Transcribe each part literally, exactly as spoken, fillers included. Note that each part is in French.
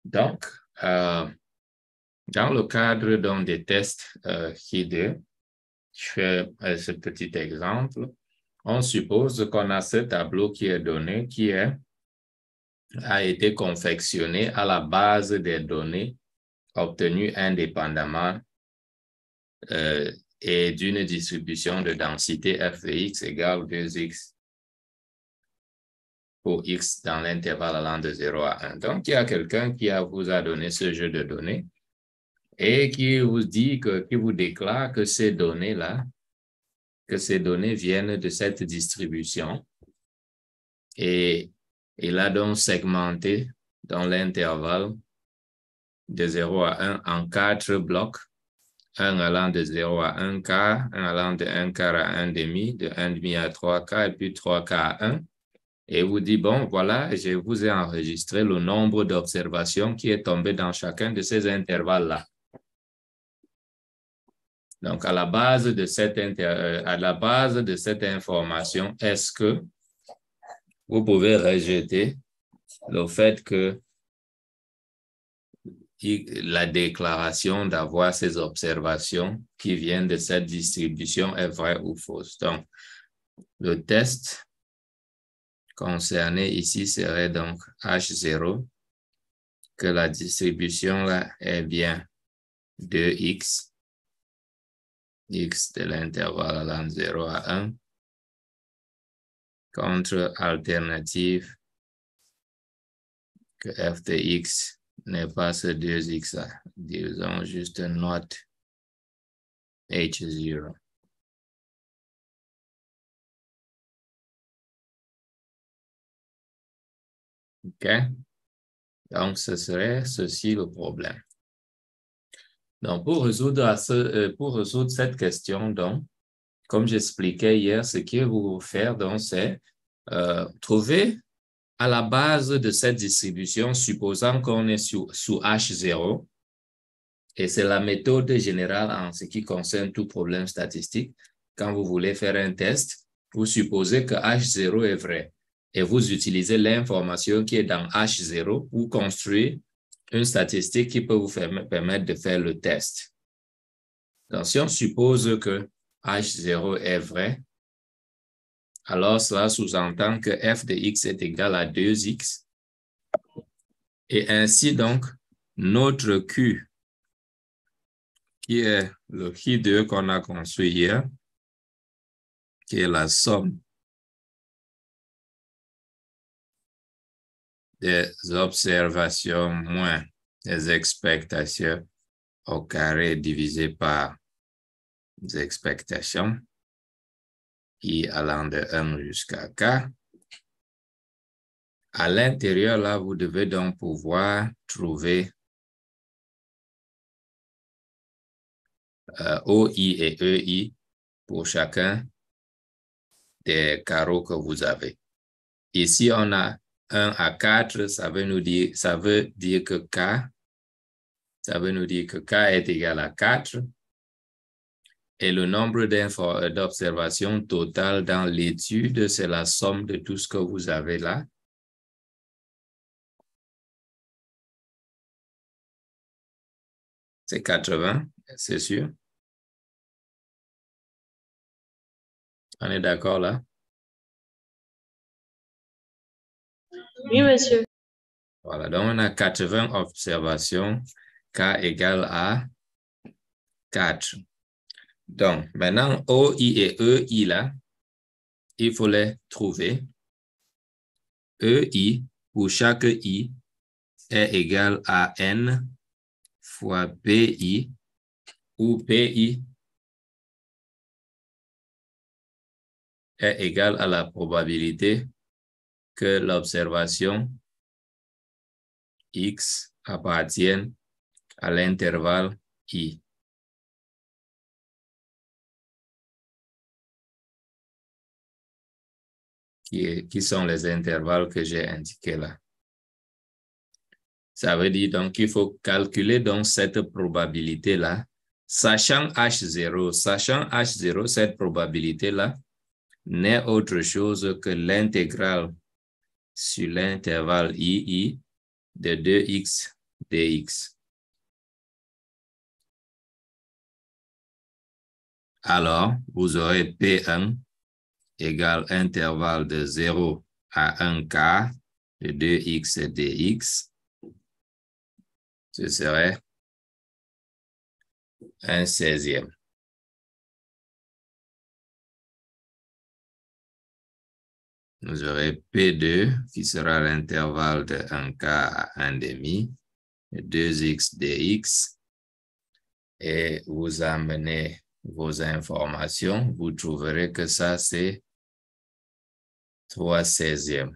Donc, euh, dans le cadre donc, des tests euh, Q deux, je fais euh, ce petit exemple. On suppose qu'on a ce tableau qui est donné, qui est, a été confectionné à la base des données obtenues indépendamment euh, et d'une distribution de densité f de x égale deux x pour x dans l'intervalle allant de zéro à un. Donc, il y a quelqu'un qui a, vous a donné ce jeu de données et qui vous dit que, qui vous déclare que ces données-là, que ces données viennent de cette distribution. Et il a donc segmenté dans l'intervalle de zéro à un en quatre blocs, un allant de zéro à un quart, un allant de un quart à un demi, de un demi à trois quarts, et puis trois quarts à un. Et vous dit, bon, voilà, je vous ai enregistré le nombre d'observations qui est tombé dans chacun de ces intervalles-là. Donc, à la base de cette, inter... à la base de cette information, est-ce que vous pouvez rejeter le fait que la déclaration d'avoir ces observations qui viennent de cette distribution est vraie ou fausse? Donc, le test concerné ici serait donc H zéro, que la distribution là est bien deux x, x de l'intervalle allant de zéro à un, contre alternative que f de x n'est pas ce deux x là, disons juste not H zéro. OK? Donc, ce serait ceci le problème. Donc, pour résoudre, à ce, euh, pour résoudre cette question, donc, comme j'expliquais hier, ce qu'il vous faire, donc, c'est euh, trouver à la base de cette distribution, supposant qu'on est sous, sous H zéro, et c'est la méthode générale en ce qui concerne tout problème statistique. Quand vous voulez faire un test, vous supposez que H zéro est vrai et vous utilisez l'information qui est dans H zéro pour construire une statistique qui peut vous permettre de faire le test. Donc, si on suppose que H zéro est vrai, alors cela sous-entend que f de x est égal à deux x. Et ainsi, donc, notre Q, qui est le Q deux qu'on a construit hier, qui est la somme des observations moins les expectations au carré divisé par les expectations, I allant de un jusqu'à K. À l'intérieur, là, vous devez donc pouvoir trouver euh, O I et E I pour chacun des carreaux que vous avez. Ici, on a un à quatre, ça veut nous dire, ça veut dire que K, ça veut nous dire que K est égal à quatre. Et le nombre d'observations totales dans l'étude, c'est la somme de tout ce que vous avez là. C'est quatre-vingts, c'est sûr. On est d'accord là? Oui, monsieur. Voilà, donc on a quatre-vingts observations, K égale à quatre. Donc, maintenant, O I et E I là, il faut les trouver. E I, pour chaque I, est égal à N fois P I, où P I est égal à la probabilité que l'observation X appartienne à l'intervalle I. Qui, est, qui sont les intervalles que j'ai indiqués là. Ça veut dire donc qu'il faut calculer donc cette probabilité-là, sachant H zéro, sachant H zéro, cette probabilité-là n'est autre chose que l'intégrale sur l'intervalle I I de deux x dx. Alors, vous aurez P un égale intervalle de zéro à un quart de deux x dx. Ce serait un seizième. Vous aurez P deux qui sera l'intervalle de un quart à un demi, de deux x dx. Et vous amenez vos informations, vous trouverez que ça, c'est trois seizièmes.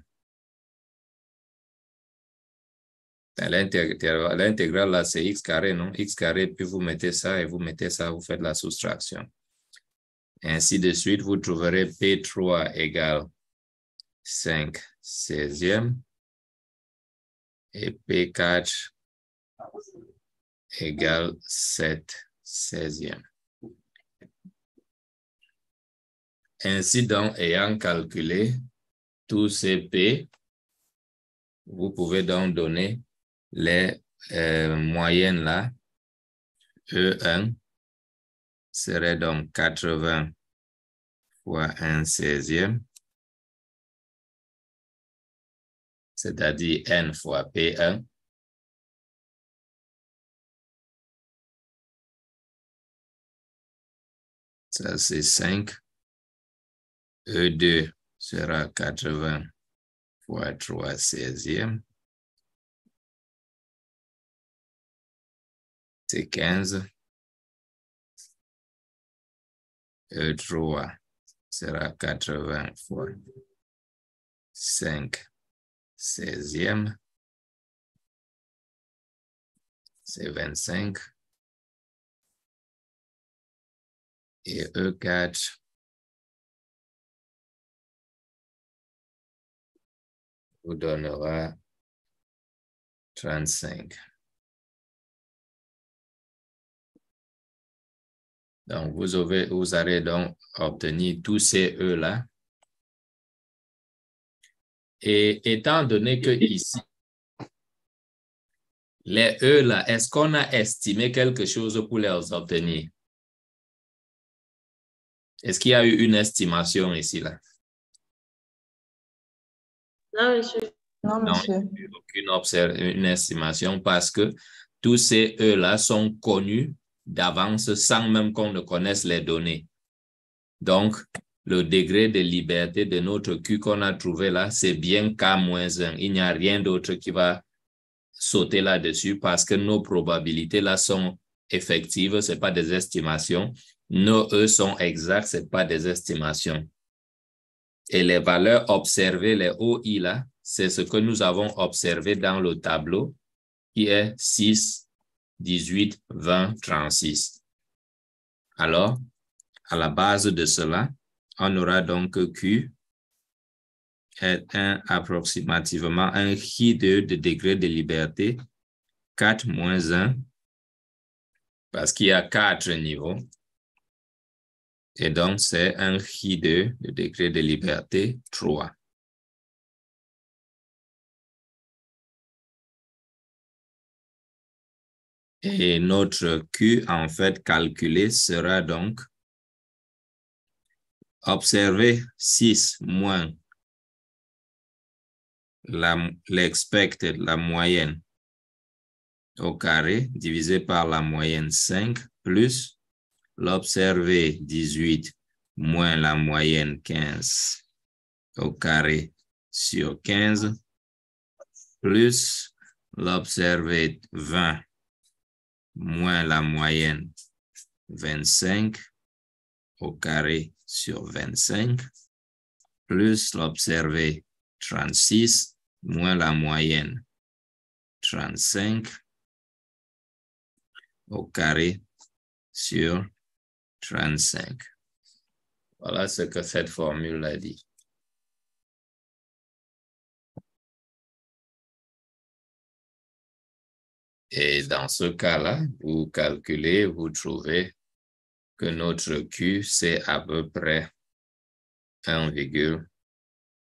L'intégrale, là, c'est x carré, non? X carré, puis vous mettez ça et vous mettez ça, vous faites la soustraction. Ainsi de suite, vous trouverez P trois égale cinq seizièmes et P quatre égale sept seizièmes. Ainsi donc, ayant calculé tous ces P, vous pouvez donc donner les euh, moyennes là. E un serait donc quatre-vingts fois un seizième, c'est-à-dire N fois P un. Ça, c'est cinq. E deux sera quatre-vingts fois trois seizièmes. C'est quinze. E trois sera quatre-vingts fois cinq seizièmes. C'est vingt-cinq. Et E quatre vous donnera trente-cinq. Donc, vous, avez, vous allez donc obtenir tous ces E-là. Et étant donné que ici, les E-là, est-ce qu'on a estimé quelque chose pour les obtenir? Est-ce qu'il y a eu une estimation ici, là? Non, monsieur. Non, monsieur. Non, il n'y a aucune observ- une estimation parce que tous ces E-là sont connus d'avance sans même qu'on ne connaisse les données. Donc, le degré de liberté de notre Q qu'on a trouvé là, c'est bien K moins un. Il n'y a rien d'autre qui va sauter là-dessus parce que nos probabilités là sont effectives, ce n'est pas des estimations. Nos E sont exacts, ce n'est pas des estimations. Et les valeurs observées, les O I là, c'est ce que nous avons observé dans le tableau qui est six, dix-huit, vingt, trente-six. Alors, à la base de cela, on aura donc que Q est un, approximativement un chi de, de degré de liberté quatre moins un parce qu'il y a quatre niveaux. Et donc, c'est un chi de, de degré de liberté trois. Et notre Q, en fait, calculé sera donc observer six moins l'expected, la, la moyenne au carré, divisé par la moyenne cinq, plus l'observer dix-huit moins la moyenne quinze au carré sur quinze, plus l'observer vingt moins la moyenne vingt-cinq au carré sur vingt-cinq, plus l'observer trente-six moins la moyenne trente-cinq au carré sur trente-cinq. Voilà ce que cette formule a dit. Et dans ce cas-là, vous calculez, vous trouvez que notre Q, c'est à peu près un virgule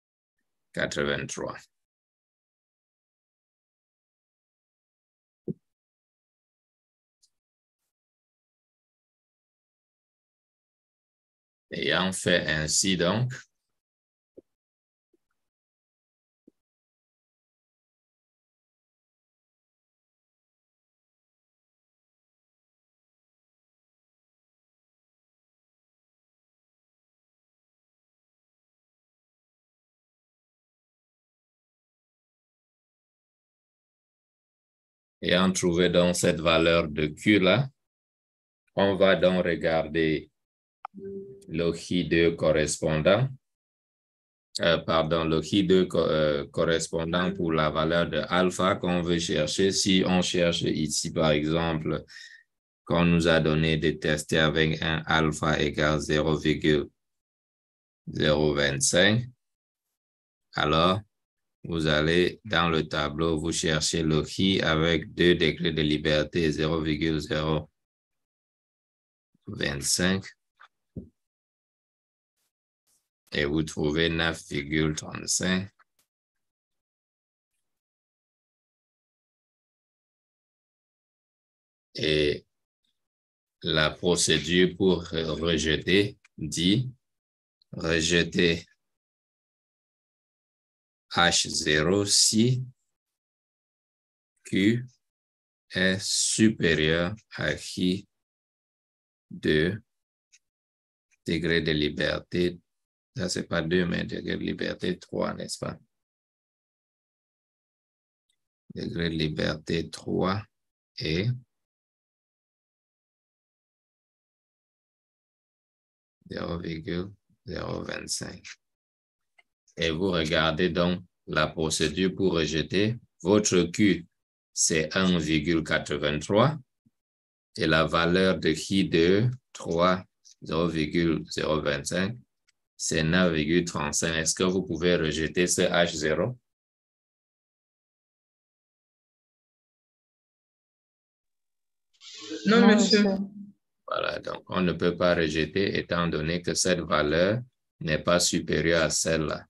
quatre-vingt-trois. Ayant fait ainsi donc, ayant trouvé donc cette valeur de Q là, on va donc regarder le J deux correspondant, euh, pardon, le J deux co euh, correspondant pour la valeur de alpha qu'on veut chercher. Si on cherche ici, par exemple, qu'on nous a donné de tester avec un alpha égale zéro virgule zéro vingt-cinq, alors vous allez dans le tableau, vous cherchez le J avec deux degrés de liberté zéro virgule zéro vingt-cinq et vous trouvez neuf virgule trente-cinq. Et la procédure pour rejeter dit rejeter H zéro si Q est supérieur à J deux degré de liberté. Ça, c'est pas deux, mais degré de liberté trois, n'est-ce pas? Degré de liberté trois et zéro virgule zéro vingt-cinq. Et vous regardez donc la procédure pour rejeter. Votre Q, c'est un virgule quatre-vingt-trois et la valeur de J deux, trois, zéro virgule zéro vingt-cinq, c'est neuf virgule trente-cinq. Est-ce que vous pouvez rejeter ce H zéro? Non, monsieur. Voilà, donc on ne peut pas rejeter étant donné que cette valeur n'est pas supérieure à celle-là.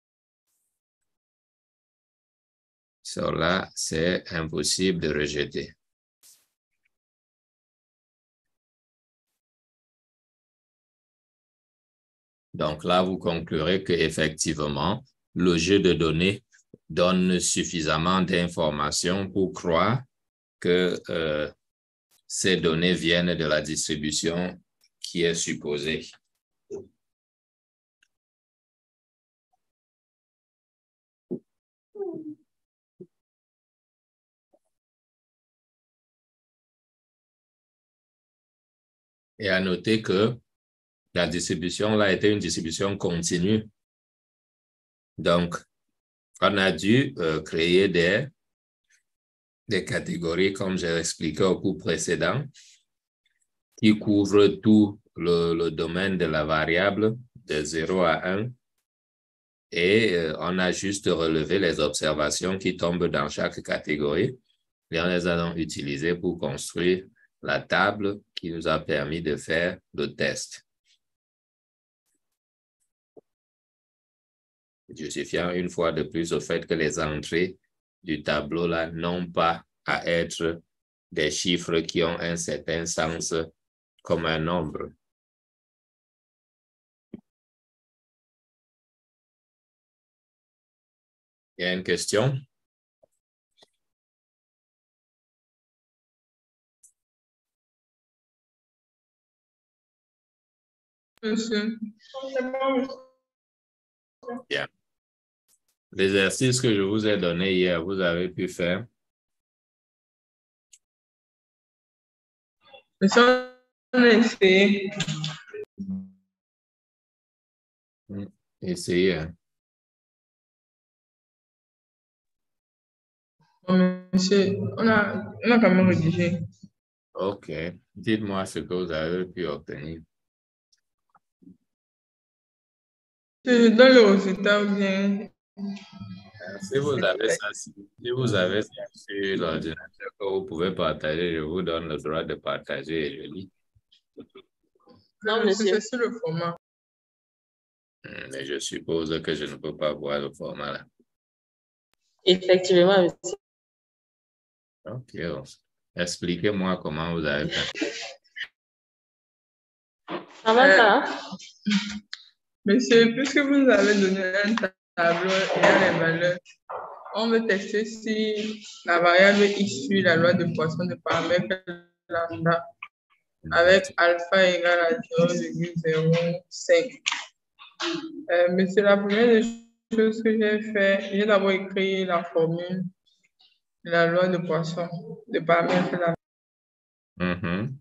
Cela, c'est impossible de rejeter. Donc là, vous conclurez qu'effectivement, le jeu de données donne suffisamment d'informations pour croire que euh, ces données viennent de la distribution qui est supposée. Et à noter que la distribution là était une distribution continue. Donc, on a dû euh, créer des, des catégories, comme j'ai expliqué au cours précédent, qui couvrent tout le, le domaine de la variable de zéro à un. Et euh, on a juste relevé les observations qui tombent dans chaque catégorie. Et on les a donc utilisées pour construire la table qui nous a permis de faire le test. Justifiant une fois de plus au fait que les entrées du tableau là n'ont pas à être des chiffres qui ont un certain sens comme un nombre. Il y a une question? Monsieur. Bien. L'exercice que je vous ai donné hier, vous avez pu faire? Monsieur, on a essayé. Essayez. Hein. Monsieur, on a, on a quand même rédigé. OK. Dites-moi ce que vous avez pu obtenir. Je donne le résultat ou bien. Si vous avez ça, si vous avez ça sur l'ordinateur que vous pouvez partager, je vous donne le droit de partager et je lis. Non, monsieur. C'est sur le format. Mais je suppose que je ne peux pas voir le format là. Effectivement, monsieur. OK. Expliquez-moi comment vous avez fait. Ça va, Euh, ça? Monsieur, puisque vous avez donné un tableau et les valeurs, on veut tester si la variable x suit la loi de Poisson de paramètre lambda avec alpha égale à zéro virgule zéro cinq. Euh, monsieur, la première des choses que j'ai fait, j'ai d'abord écrit la formule de la loi de Poisson de paramètre lambda. Mhm.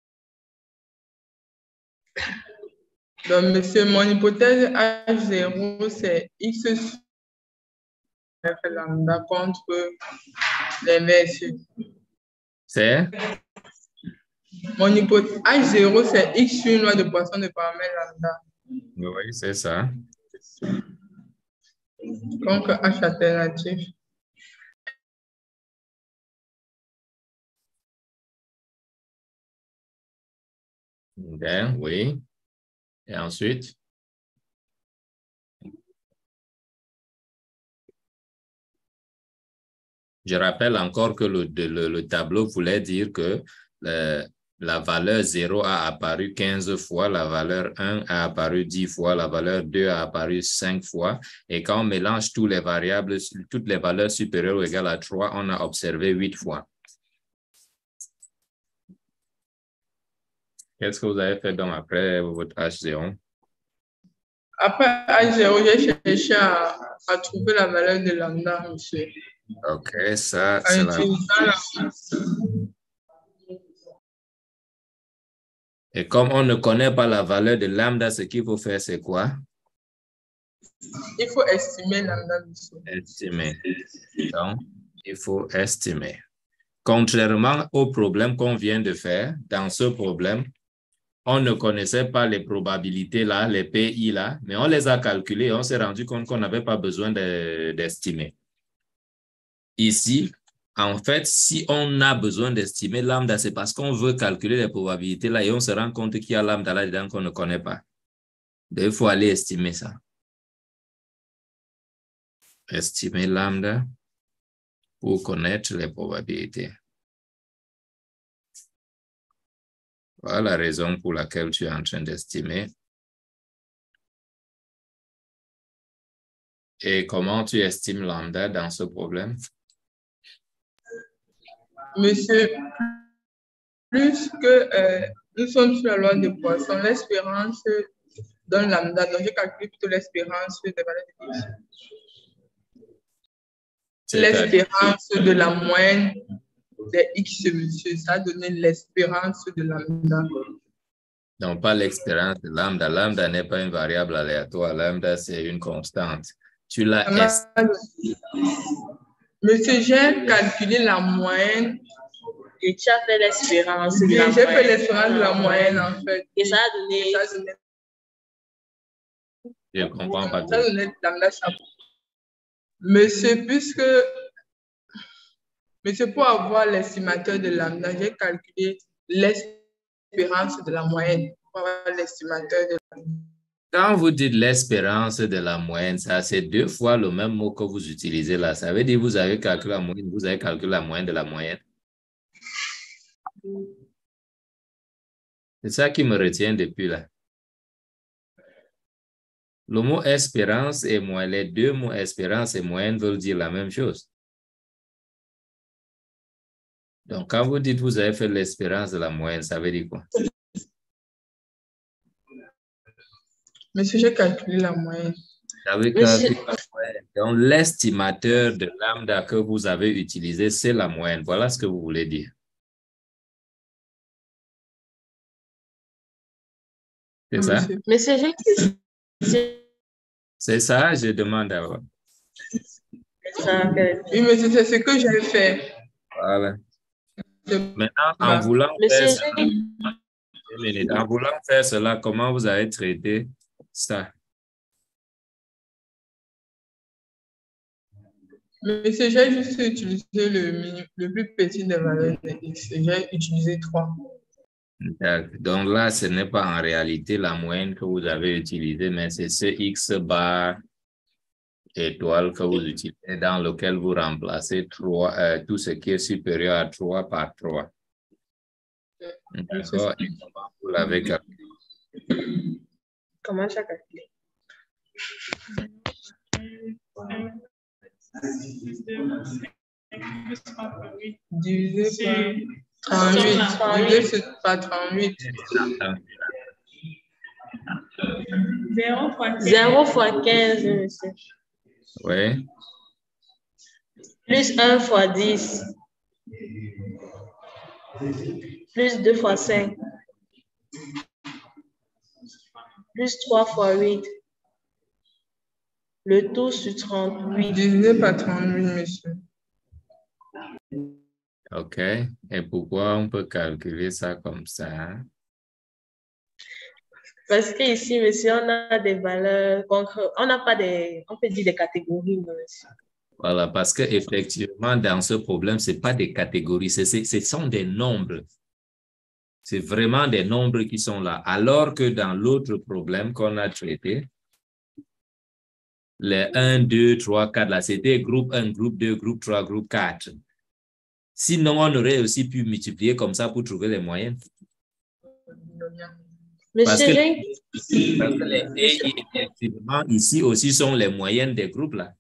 Donc, monsieur, mon hypothèse H zéro, c'est x sur lambda contre l'inverse. C'est? Mon hypothèse H zéro, c'est x sur une loi de Poisson de paramètre lambda. Oui, c'est ça. Donc, H alternatif. Bien, oui. Et ensuite? Je rappelle encore que le, le, le tableau voulait dire que le, la valeur zéro a apparu quinze fois, la valeur un a apparu dix fois, la valeur deux a apparu cinq fois. Et quand on mélange tous les variables, toutes les valeurs supérieures ou égales à trois, on a observé huit fois. Qu'est-ce que vous avez fait donc après votre H zéro? Après H zéro, j'ai cherché à, à trouver la valeur de lambda, monsieur. OK, ça, En c'est la... utilisant la... Et comme on ne connaît pas la valeur de lambda, ce qu'il faut faire, c'est quoi? Il faut estimer lambda, monsieur. Estimer. Donc, il faut estimer. Contrairement au problème qu'on vient de faire, dans ce problème, on ne connaissait pas les probabilités là, les P I là, mais on les a calculées et on s'est rendu compte qu'on n'avait pas besoin d'estimer. Ici, en fait, si on a besoin d'estimer lambda, c'est parce qu'on veut calculer les probabilités là et on se rend compte qu'il y a lambda là-dedans qu'on ne connaît pas. Donc, il faut aller estimer ça. Estimer lambda pour connaître les probabilités. Voilà la raison pour laquelle tu es en train d'estimer. Et comment tu estimes lambda dans ce problème? Monsieur, plus que euh, nous sommes sur la loi de Poisson, l'espérance donne lambda. Donc, je calcule plutôt l'espérance des valeurs de x. L'espérance de la moyenne des x, monsieur, ça a donné l'espérance de lambda. Donc, pas l'expérience de lambda. Lambda n'est pas une variable aléatoire. Lambda, c'est une constante. Tu l'as estimé. Monsieur, j'ai calculé la moyenne. Et tu as fait l'espérance de Oui, la moyenne. j'ai fait l'espérance de la moyenne, en fait. Et ça a donné... Ça a donné... Je ne comprends pas. Ça a donné lambda chapeau. Monsieur, puisque... Monsieur, pour avoir l'estimateur de lambda, j'ai calculé l'espérance de la moyenne. Pour avoir l'estimateur de lambda. Quand vous dites l'espérance de la moyenne, ça c'est deux fois le même mot que vous utilisez là. Ça veut dire que vous avez calculé la moyenne, vous avez calculé la moyenne de la moyenne. C'est ça qui me retient depuis là. Le mot espérance et moyenne, les deux mots espérance et moyenne veulent dire la même chose. Donc, quand vous dites que vous avez fait l'espérance de la moyenne, ça veut dire quoi? Monsieur, j'ai calculé la moyenne. Vous avez calculé la moyenne. Donc, l'estimateur de lambda que vous avez utilisé, c'est la moyenne. Voilà ce que vous voulez dire. C'est ça? Monsieur, j'ai... C'est ça, je demande d'abord. Oui, monsieur, c'est ce que j'ai fait. Voilà. Maintenant, en voulant, faire cela, en voulant faire cela, comment vous avez traité ça? Monsieur, j'ai juste utilisé le, le plus petit des valeurs de x. J'ai utilisé trois. Donc là, ce n'est pas en réalité la moyenne que vous avez utilisée, mais c'est ce x bar étoile que vous utilisez dans lequel vous remplacez trois, euh, tout ce qui est supérieur à trois par trois. D'accord. Et comment vous l'avez calculé? Comment tu as calculé? Divisé par trente-huit. Divisé par trente-huit. zéro fois quinze, monsieur. Oui. Plus un fois dix. Plus deux fois cinq. Plus trois fois huit. Le tout sur trente-huit. Divisé par trente-huit, monsieur. OK. Et pourquoi on peut calculer ça comme ça? Parce qu'ici, monsieur, on a des valeurs concrètes. On n'a pas des, on peut dire des catégories, monsieur. Voilà, parce qu'effectivement, dans ce problème, ce n'est pas des catégories, ce sont des nombres. C'est vraiment des nombres qui sont là. Alors que dans l'autre problème qu'on a traité, les un, deux, trois, quatre, là, c'était groupe un, groupe deux, groupe trois, groupe quatre. Sinon, on aurait aussi pu multiplier comme ça pour trouver les moyennes. Parce que, parce que les et, effectivement, ici aussi sont les moyennes des groupes là.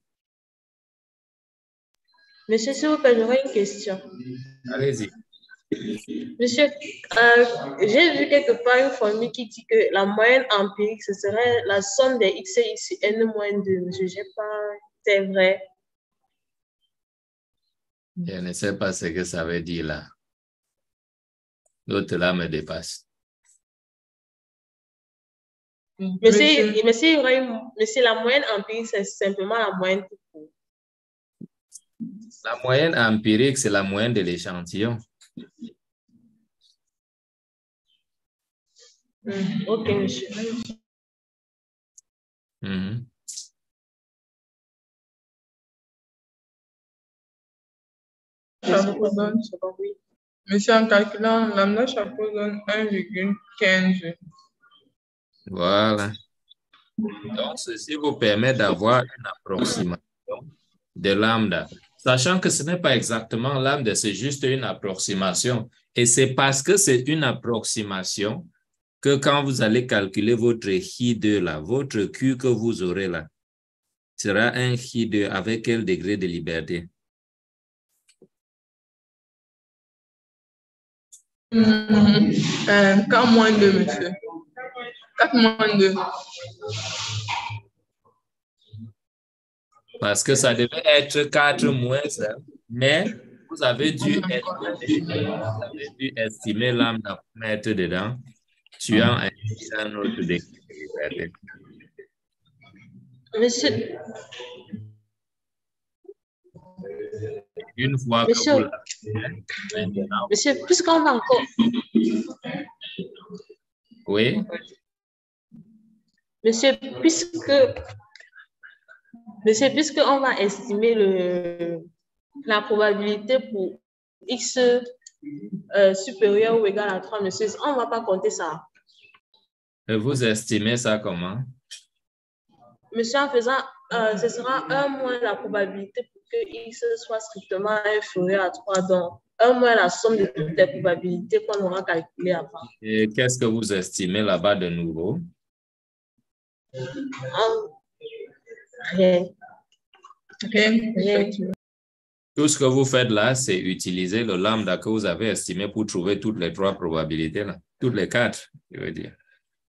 Monsieur, s'il vous plaît, j'aurais une question. Allez-y. Monsieur, euh, j'ai vu quelque part une formule qui dit que la moyenne empirique, ce serait la somme des x et x n moins deux. Monsieur, je sais pas, c'est vrai. Je ne sais pas ce que ça veut dire là. L'autre là me dépasse. Monsieur, monsieur, il y aura une, monsieur, la moyenne empirique, c'est simplement la moyenne tout court. La moyenne empirique, c'est la moyenne de l'échantillon. Mmh. OK, monsieur. Mm-hmm. Chapeau donne, monsieur, en calculant, lambda chapeau donne un virgule quinze. Voilà. Donc, ceci vous permet d'avoir une approximation de lambda. Sachant que ce n'est pas exactement lambda, c'est juste une approximation. Et c'est parce que c'est une approximation que quand vous allez calculer votre chi deux là, votre Q que vous aurez là, sera un chi deux avec quel degré de liberté? Mmh, euh, quatre moins deux, monsieur. quatre moins deux. Parce que ça devait être quatre moins un, mais vous avez dû estimer, vous avez dû estimer lambda pour mettre dedans, tuant un, un autre degré de liberté. Monsieur, Une fois monsieur, que vous l'avez fait, maintenant, monsieur, puisqu'on va encore. oui. Monsieur, puisque, monsieur, puisqu'on va estimer le, la probabilité pour x euh, supérieur ou égal à trois, monsieur, on ne va pas compter ça. Et vous estimez ça comment? Monsieur, en faisant, euh, ce sera un moins la probabilité pour que x soit strictement inférieur à trois, donc un moins la somme de toutes les probabilités qu'on aura calculées avant. Et qu'est-ce que vous estimez là-bas de nouveau? Um, rien. Rien. Rien. Tout ce que vous faites là, c'est utiliser le lambda que vous avez estimé pour trouver toutes les trois probabilités là. Toutes les quatre, je veux dire.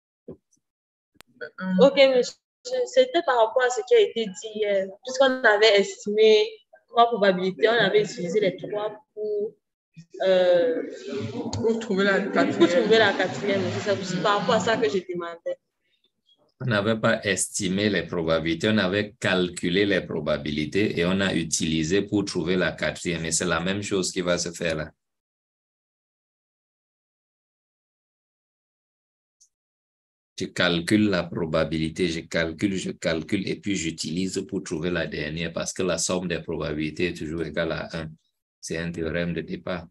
Ok, monsieur. C'était par rapport à ce qui a été dit hier. Puisqu'on avait estimé trois probabilités, on avait utilisé les trois pour, euh, pour trouver la quatrième. Pour trouver la quatrième. C'est par rapport à ça que j'ai demandé. On n'avait pas estimé les probabilités, on avait calculé les probabilités et on a utilisé pour trouver la quatrième. Et c'est la même chose qui va se faire là. Je calcule la probabilité, je calcule, je calcule et puis j'utilise pour trouver la dernière parce que la somme des probabilités est toujours égale à un. C'est un théorème de départ.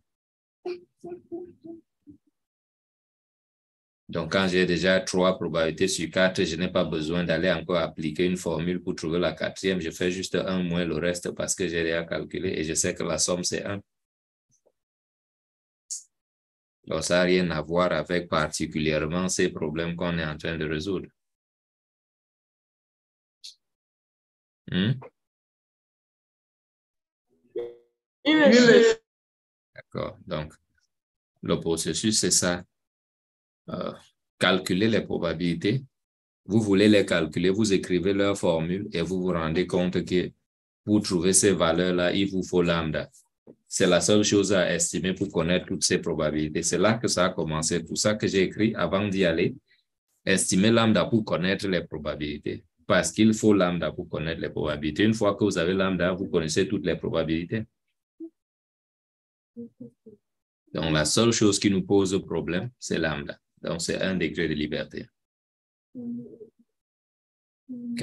Donc, quand j'ai déjà trois probabilités sur quatre, je n'ai pas besoin d'aller encore appliquer une formule pour trouver la quatrième. Je fais juste un moins le reste parce que j'ai déjà calculé et je sais que la somme, c'est un. Donc, ça n'a rien à voir avec particulièrement ces problèmes qu'on est en train de résoudre. Hmm? Oui, monsieur. D'accord. Donc, le processus, c'est ça. Euh, calculer les probabilités. Vous voulez les calculer, vous écrivez leur formule et vous vous rendez compte que pour trouver ces valeurs-là, il vous faut lambda. C'est la seule chose à estimer pour connaître toutes ces probabilités. C'est là que ça a commencé. C'est pour ça que j'ai écrit avant d'y aller, estimer lambda pour connaître les probabilités. Parce qu'il faut lambda pour connaître les probabilités. Une fois que vous avez lambda, vous connaissez toutes les probabilités. Donc, la seule chose qui nous pose problème, c'est lambda. Donc, c'est un degré de liberté. OK?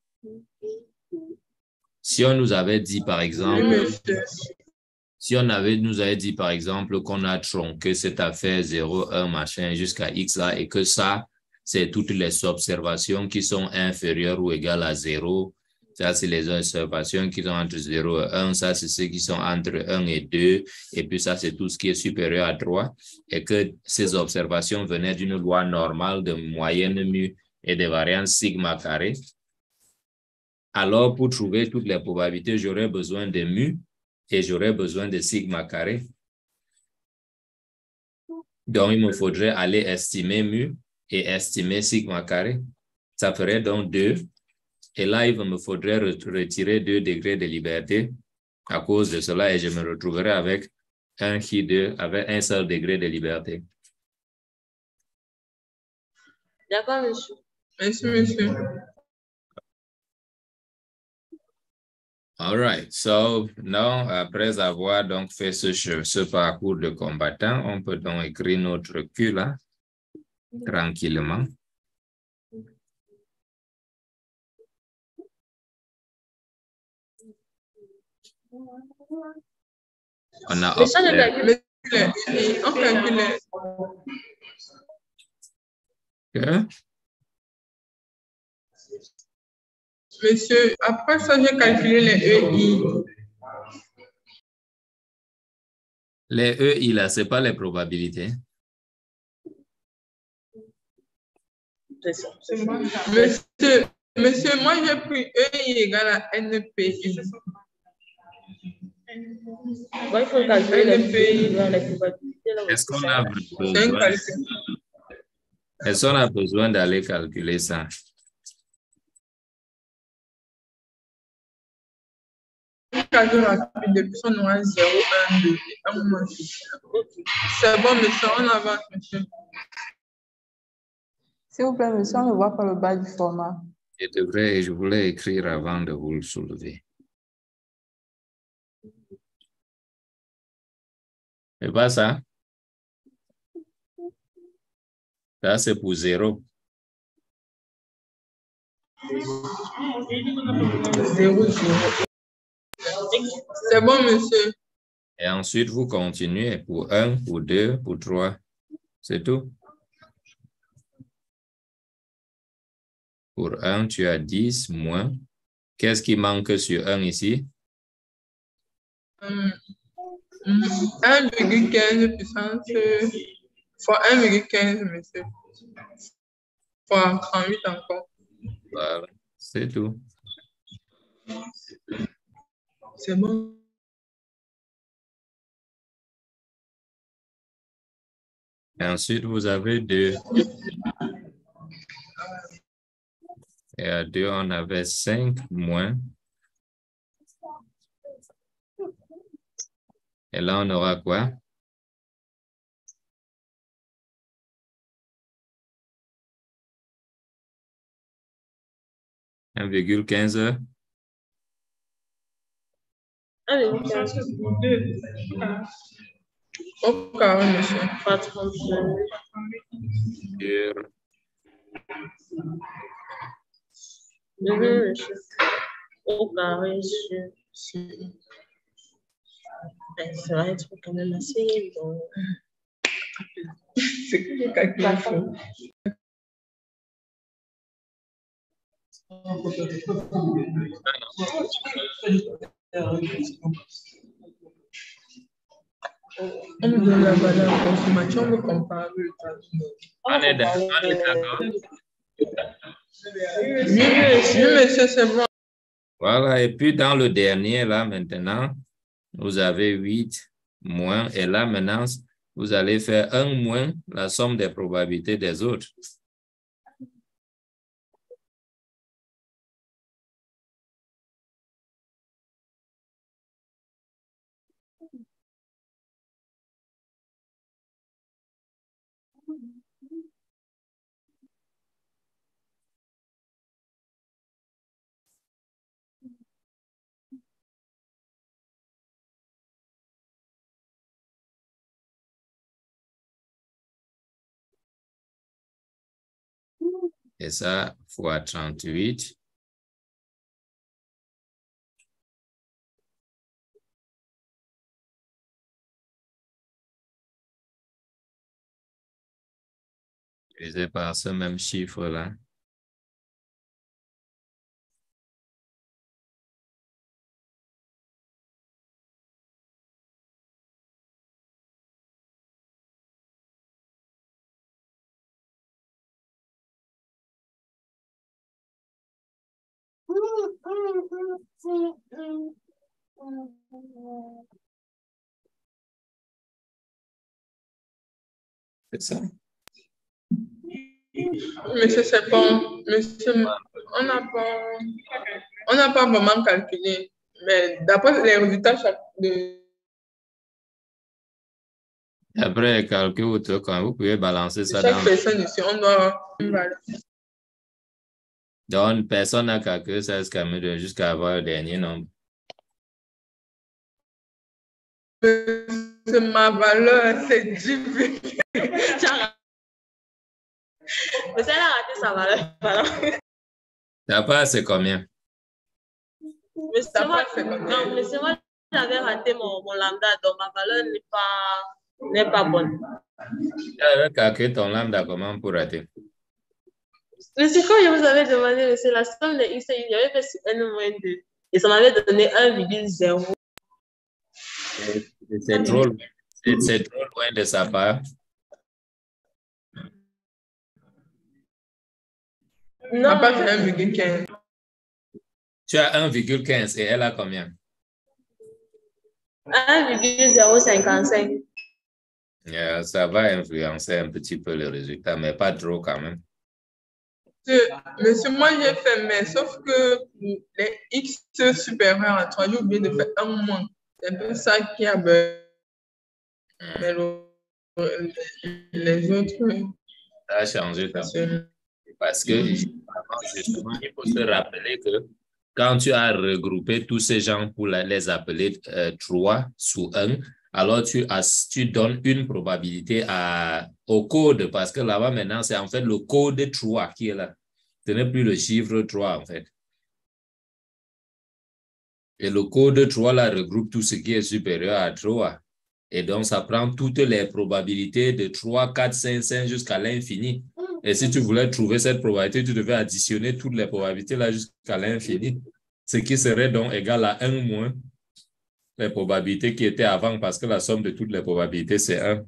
Si on nous avait dit, par exemple, si on avait, nous avait dit, par exemple, qu'on a tronqué cette affaire zéro, un, machin, jusqu'à X là, et que ça, c'est toutes les observations qui sont inférieures ou égales à zéro. Ça, c'est les observations qui sont entre zéro et un. Ça, c'est ceux qui sont entre un et deux. Et puis ça, c'est tout ce qui est supérieur à trois. Et que ces observations venaient d'une loi normale de moyenne mu et de variance sigma carré. Alors, pour trouver toutes les probabilités, j'aurais besoin de mu et j'aurais besoin de sigma carré. Donc, il me faudrait aller estimer mu et estimer sigma carré. Ça ferait donc deux. Et là, il me faudrait retirer deux degrés de liberté à cause de cela et je me retrouverai avec un chi deux avec un seul degré de liberté. D'accord, monsieur. Merci, monsieur. All right. So, now, après avoir donc fait ce, ce parcours de combattant, on peut donc écrire notre Q là, tranquillement. On a Mais ça, le calcul. On calcule. Que? Monsieur, après ça, j'ai calculé les E I. Les E I là, ce n'est pas les probabilités. Monsieur, monsieur, moi j'ai pris E I égale à N P I. Bon, il faut calculer les P I dans les probabilités. Est-ce qu'on a besoin, est-ce qu'on a besoin d'aller calculer ça? Calcul rapide depuis son noir zéro, un, deux, un moins. C'est bon, monsieur, on avance, monsieur. S'il vous plaît, monsieur, on ne voit pas le bas du format. Je devrais, je voulais écrire avant de vous le soulever. C'est pas ça? Ça, c'est pour zéro. Zéro, zéro. C'est bon, monsieur. Et ensuite, vous continuez pour un, pour deux, pour trois. C'est tout. Pour un, tu as dix moins. Qu'est-ce qui manque sur un ici? Um, un virgule quinze puissance fois un virgule quinze, monsieur. Fois trente-huit encore. Voilà, c'est tout. C'est bon. Et ensuite, vous avez deux. Et à deux, on avait cinq moins. Et là, on aura quoi? un virgule quinze. un virgule quinze. Au carré, monsieur. Pas trente-deux. Mhm, monsieur. Au carré sur... Ça va être quand même assez long. C'est que j'ai calculé faux. On me donne la valeur consommation, on me compare le temps. On est d'accord. On est d'accord. Oui, monsieur, monsieur, c'est bon. Voilà, et puis dans le dernier, là, maintenant, vous avez huit moins, et là, maintenant, vous allez faire un moins la somme des probabilités des autres. Et ça, fois trente-huit. Divisé par ce même chiffre-là. C'est ça? Monsieur, c'est bon. Monsieur, on n'a pas, on n'a pas vraiment calculé. Mais d'après les résultats chaque de. Après le calcul, quand vous pouvez balancer ça Chaque dans... personne ici, on doit avoir une valeur. Donc, personne n'a calculé ça jusqu'à avoir le dernier nombre. C'est ma valeur, c'est dix. Mais ça, elle a raté sa valeur. Ta part, c'est combien? Mais c'est moi, non, mais c'est moi, j'avais raté mon, mon lambda, donc ma valeur n'est pas, n'est pas bonne. Tu avais calculé ton lambda comment pour rater? Mais c'est quand je vous avais demandé, c'est la somme de x, il y avait fait un moins deux. Et ça m'avait donné un virgule zéro. C'est trop loin. C'est trop loin de sa part. Non. Ma part, c'est un virgule quinze. Tu as un virgule quinze et elle a combien? un virgule zéro cinquante-cinq. Yeah, ça va influencer un petit peu le résultat, mais pas trop quand même. Monsieur, moi j'ai fait, mais sauf que les x supérieurs à trois, j'ai oublié de faire un moins. C'est un peu ça qui a besoin. Mais le, les autres. Ça a changé ta parce que justement, il faut se rappeler que quand tu as regroupé tous ces gens pour les appeler euh, trois sous un, alors tu, as, tu donnes une probabilité à, au code, parce que là-bas maintenant, c'est en fait le code trois qui est là. Ce n'est plus le chiffre trois en fait. Et le code trois là regroupe tout ce qui est supérieur à trois. Et donc, ça prend toutes les probabilités de trois, quatre, cinq, cinq jusqu'à l'infini. Et si tu voulais trouver cette probabilité, tu devais additionner toutes les probabilités là jusqu'à l'infini. Ce qui serait donc égal à un moins les probabilités qui étaient avant, parce que la somme de toutes les probabilités, c'est un.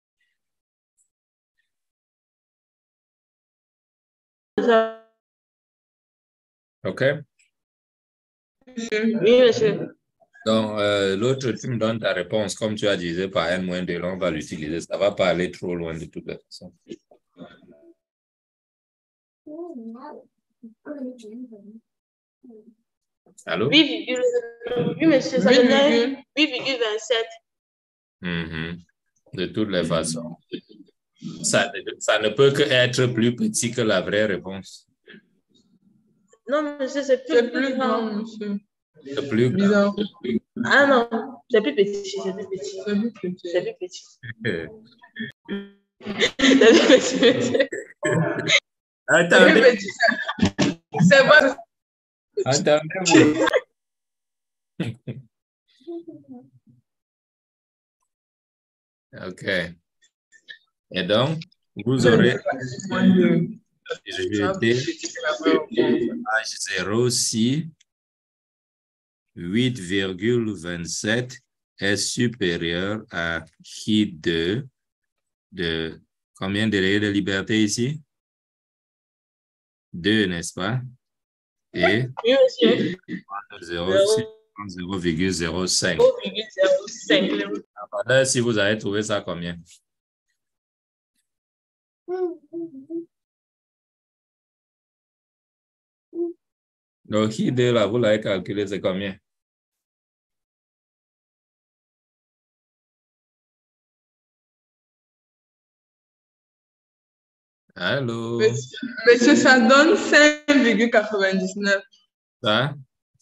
OK? Oui, monsieur. Donc, euh, l'autre, tu me donnes ta réponse, comme tu as dit, par n moins deux, on va l'utiliser. Ça ne va pas aller trop loin de toute façon. Allô? huit, oui, monsieur, ça donnait huit virgule vingt-sept. Mm-hmm. De toutes les façons. Ça, ça ne peut que être plus petit que la vraie réponse. Non, monsieur, c'est plus, plus grand, monsieur. C'est plus grand. Ah non, c'est plus petit, c'est plus petit. C'est plus petit. C'est plus petit. C'est plus petit, monsieur. Attendez. C'est bon. Attendez-vous. OK. Et donc, vous aurez rejeté H zéro six huit virgule vingt-sept est supérieur à J deux de combien de degrés de liberté ici? deux, n'est-ce pas? Et Oui, monsieur. zéro virgule zéro cinq. zéro virgule zéro cinq. Là, si vous avez trouvé ça combien? Donc, J deux, là, vous l'avez calculé, c'est combien? Allô? Monsieur, monsieur, ça donne cinq virgule quatre-vingt-dix-neuf. Ça?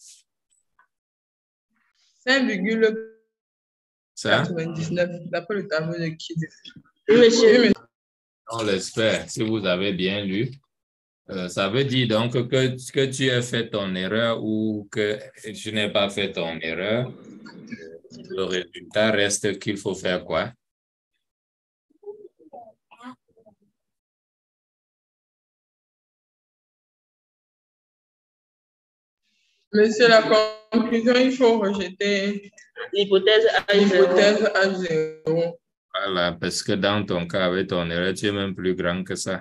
cinq virgule Ça? quatre-vingt-dix-neuf, d'après le tableau de Kid. Oui, monsieur. Oui, On l'espère, si vous avez bien lu. Euh, ça veut dire donc que, que tu as fait ton erreur ou que tu n'as pas fait ton erreur. Le résultat reste qu'il faut faire quoi? monsieur, la conclusion, il faut rejeter L'hypothèse l'hypothèse H zéro. Voilà, parce que dans ton cas, avec ton erreur, tu es même plus grand que ça.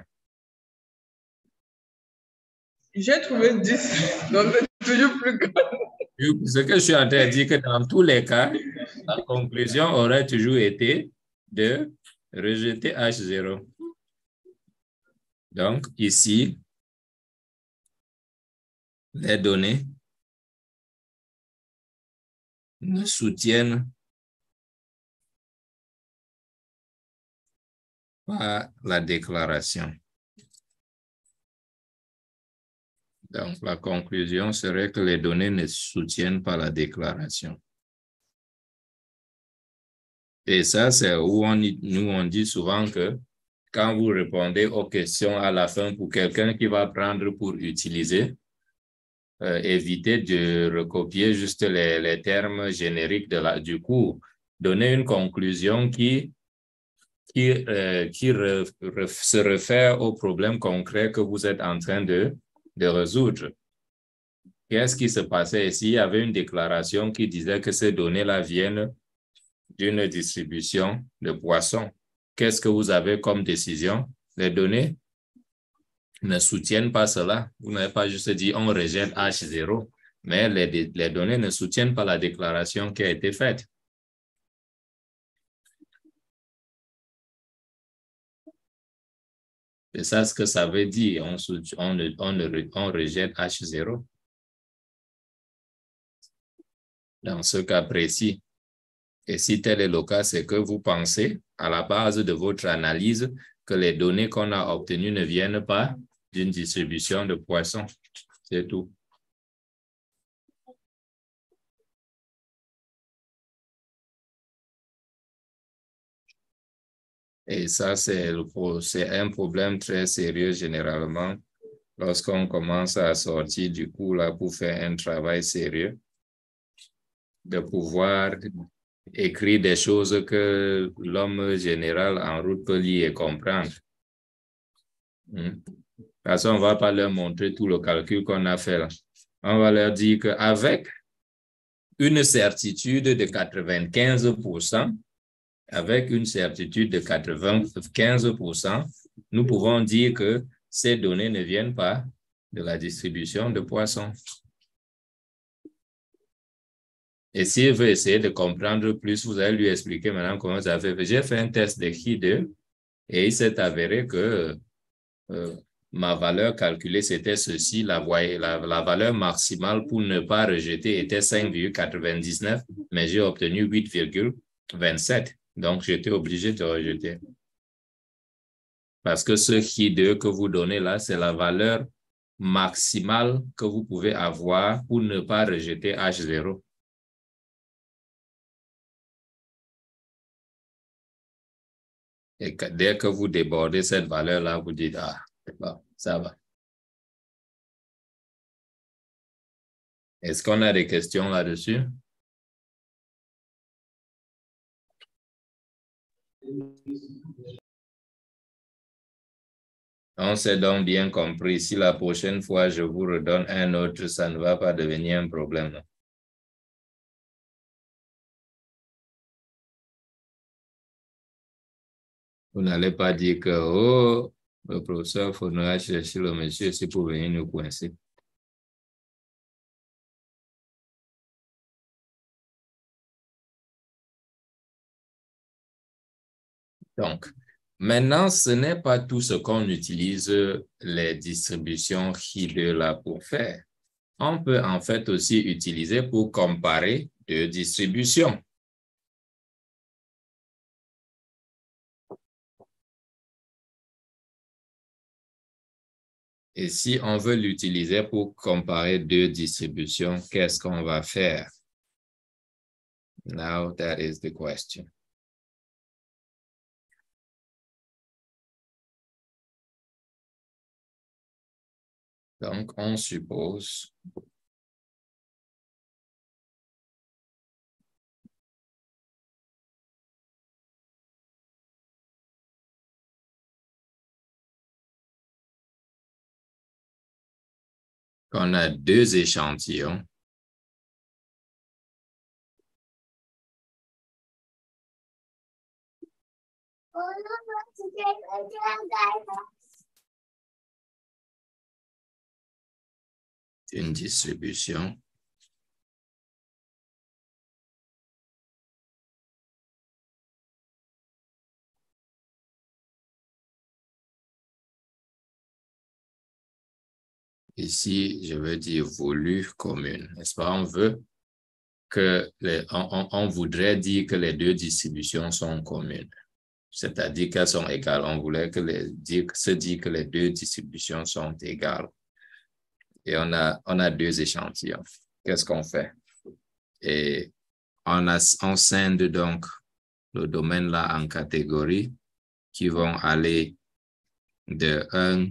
J'ai trouvé dix, donc c'est toujours plus grand. Ce que je suis en train de dire, que dans tous les cas, la conclusion aurait toujours été de rejeter H zéro. Donc, ici, les données ne soutiennent pas la déclaration. Donc, la conclusion serait que les données ne soutiennent pas la déclaration. Et ça, c'est où on, nous, on dit souvent que quand vous répondez aux questions à la fin pour quelqu'un qui va prendre pour utiliser, euh, évitez de recopier juste les, les termes génériques de la, du cours. Donnez une conclusion qui, qui, euh, qui re, re, se réfère au problème concret que vous êtes en train de, de résoudre. Qu'est-ce qui se passait ici? Il y avait une déclaration qui disait que ces données-là viennent d'une distribution de poissons. Qu'est-ce que vous avez comme décision? Les données ne soutiennent pas cela. Vous n'avez pas juste dit on rejette H zéro, mais les, les données ne soutiennent pas la déclaration qui a été faite. C'est ça ce que ça veut dire. On, on, on, on rejette H zéro. Dans ce cas précis. Et si tel est le cas, c'est que vous pensez, à la base de votre analyse, que les données qu'on a obtenues ne viennent pas d'une distribution de poissons. C'est tout. Et ça, c'est un problème très sérieux généralement lorsqu'on commence à sortir du coup là pour faire un travail sérieux, de pouvoir écrire des choses que l'homme général en route peut lire et comprendre. De toute façon, on ne va pas leur montrer tout le calcul qu'on a fait là. On va leur dire qu'avec une certitude de quatre-vingt-quinze pour cent, avec une certitude de quatre-vingt-quinze pour cent, nous pouvons dire que ces données ne viennent pas de la distribution de poissons. Et s'il veut essayer de comprendre plus, vous allez lui expliquer maintenant comment ça fait. J'ai fait un test de J deux et il s'est avéré que euh, ma valeur calculée, c'était ceci. La, la, la valeur maximale pour ne pas rejeter était cinq virgule quatre-vingt-dix-neuf, mais j'ai obtenu huit virgule vingt-sept. Donc, j'étais obligé de rejeter. Parce que ce J deux que vous donnez là, c'est la valeur maximale que vous pouvez avoir pour ne pas rejeter H zéro. Et que dès que vous débordez cette valeur-là, vous dites, ah, bon, ça va. Est-ce qu'on a des questions là-dessus? On s'est donc bien compris. Si la prochaine fois, je vous redonne un autre, ça ne va pas devenir un problème. Vous n'allez pas dire que, oh, le professeur, il faudra chercher le monsieur ici pour venir nous coincer. Donc, maintenant, ce n'est pas tout ce qu'on utilise les distributions Hilde là pour faire. On peut en fait aussi utiliser pour comparer deux distributions. Et si on veut l'utiliser pour comparer deux distributions, qu'est-ce qu'on va faire? Now that is the question. Donc, on suppose qu'on a deux échantillons d'une distribution ici, je veux dire volue commune, n'est-ce pas? On veut que les, on, on, on voudrait dire que les deux distributions sont communes, c'est-à-dire qu'elles sont égales. On voulait que les, dire, se dire que les deux distributions sont égales. Et on a, on a deux échantillons. Qu'est-ce qu'on fait? Et on, a, on scinde donc le domaine là en catégories qui vont aller de un,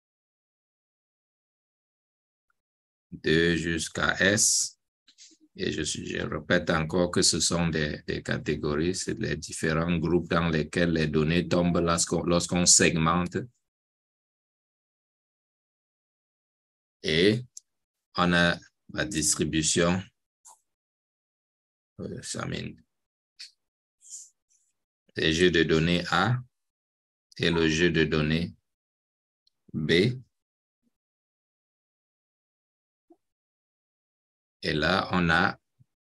deux jusqu'à S. Et je, je répète encore que ce sont des, des catégories, c'est les différents groupes dans lesquels les données tombent lorsqu'on lorsqu'on segmente. Et on a la distribution, euh, ça mène, les jeux de données A et le jeu de données B. Et là, on a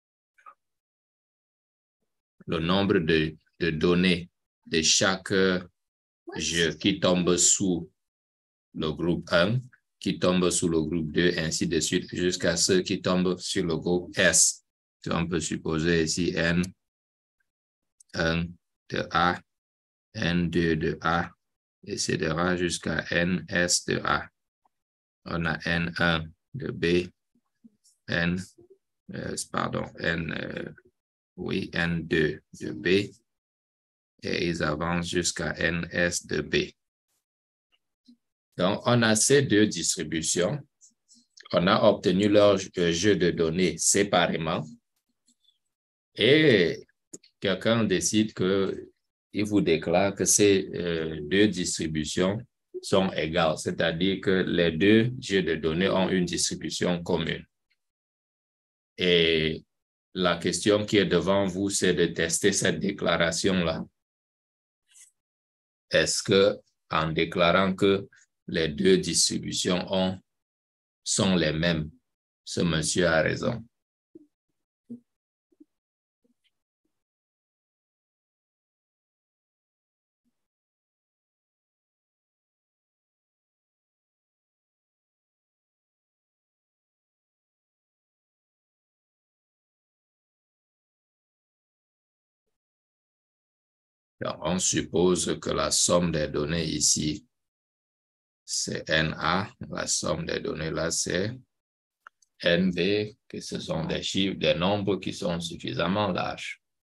le nombre de, de données de chaque jeu qui tombe sous le groupe un, qui tombe sous le groupe deux, ainsi de suite, jusqu'à ceux qui tombent sur le groupe S. Donc, on peut supposer ici N un de A, N deux de A, et cetera jusqu'à N S de A. On a N un de B, N, euh, pardon, N, euh, oui, N deux de B, et ils avancent jusqu'à N S de B. Donc, on a ces deux distributions. On a obtenu leur jeu de données séparément. Et quelqu'un décide qu'il vous déclare que ces euh, deux distributions sont égales, c'est-à-dire que les deux jeux de données ont une distribution commune. Et la question qui est devant vous, c'est de tester cette déclaration-là. Est-ce que, en déclarant que les deux distributions ont, sont les mêmes, ce monsieur a raison? Donc, on suppose que la somme des données ici, c'est N A. La somme des données là, c'est N B, que ce sont des chiffres, des nombres qui sont suffisamment larges.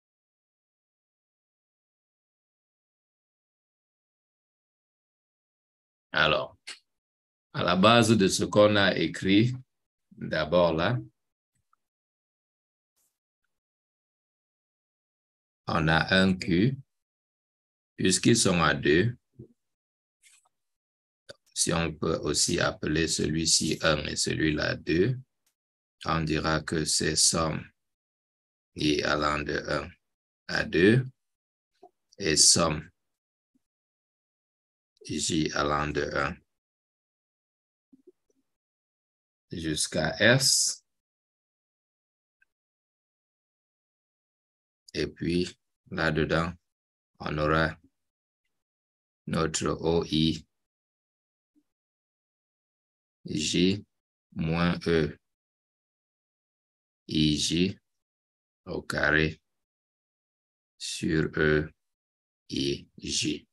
Alors, à la base de ce qu'on a écrit, d'abord là, on a un Q, puisqu'ils sont à deux. Si on peut aussi appeler celui-ci un et celui-là deux, on dira que c'est somme et allant de un à deux et somme J allant de un jusqu'à S. Et puis, là-dedans, on aura notre O I J moins E I J au carré sur E I J.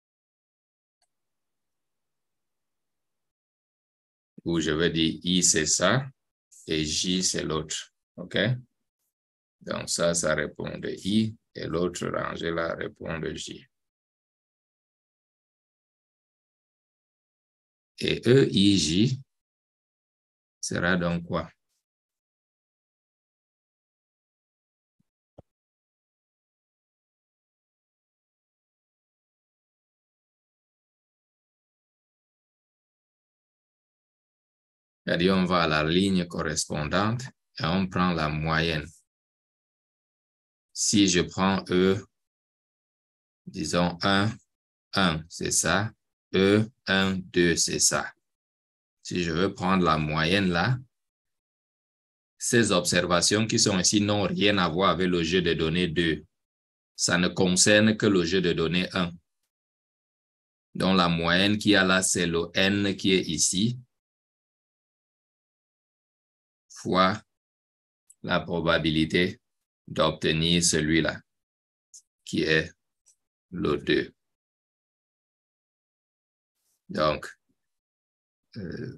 Où je veux dire I c'est ça et J c'est l'autre. OK? Donc ça, ça répond de I et l'autre rangée là répond de J. Et E I J sera donc quoi? C'est-à-dire, on va à la ligne correspondante et on prend la moyenne. Si je prends E, disons un, un, c'est ça. E, un, deux, c'est ça. Si je veux prendre la moyenne là, ces observations qui sont ici n'ont rien à voir avec le jeu de données deux. Ça ne concerne que le jeu de données un. Donc, la moyenne qu'il y a là, c'est le N qui est ici, fois la probabilité d'obtenir celui-là, qui est le deux. Donc, euh,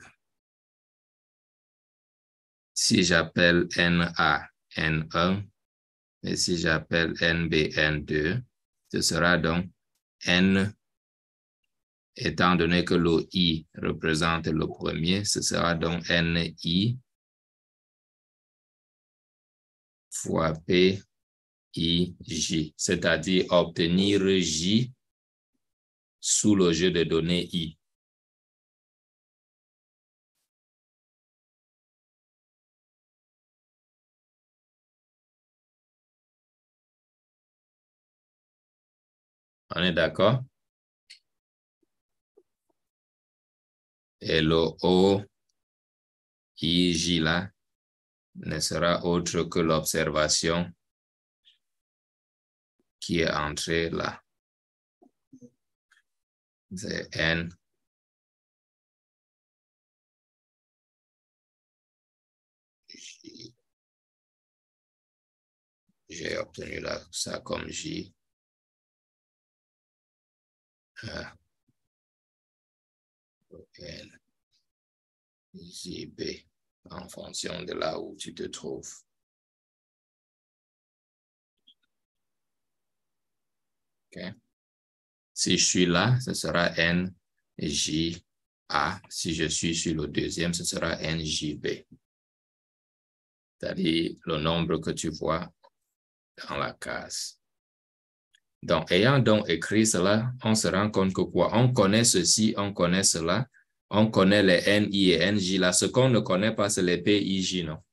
si j'appelle N A N un, et si j'appelle N B N deux, ce sera donc N, étant donné que le I représente le premier, ce sera donc N I fois P I J, c'est-à-dire obtenir J sous le jeu de données I. On est d'accord? Et le O I J là ne sera autre que l'observation qui est entrée là. C'est N. J. J'ai obtenu là, ça comme J. A. N. J B. En fonction de là où tu te trouves. OK. Si je suis là, ce sera N J A. Si je suis sur le deuxième, ce sera N J B. C'est-à-dire le nombre que tu vois dans la case. Donc, ayant donc écrit cela, on se rend compte que quoi? On connaît ceci, on connaît cela, on connaît les N I et N J là. Ce qu'on ne connaît pas, c'est les P I J, non?